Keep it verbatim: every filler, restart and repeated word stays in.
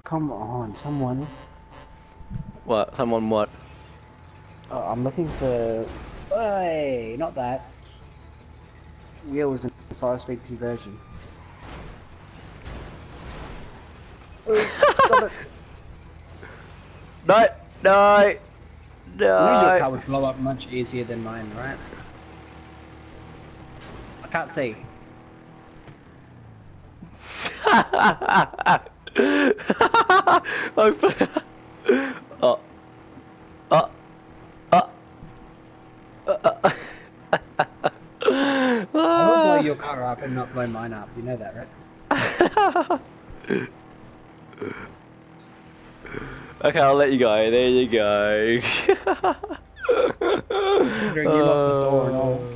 Come on, someone. What? Someone what? Oh, I'm looking for... Hey, not that. Wheels and five-speed conversion. Oh, stop it. No! No! You know your car No! would blow up much easier than mine, right? I can't see. oh. Oh. Oh. I will blow your car up and not blow mine up. You know that, right? Okay, I'll let you go. There you go. Considering you lost the door and all.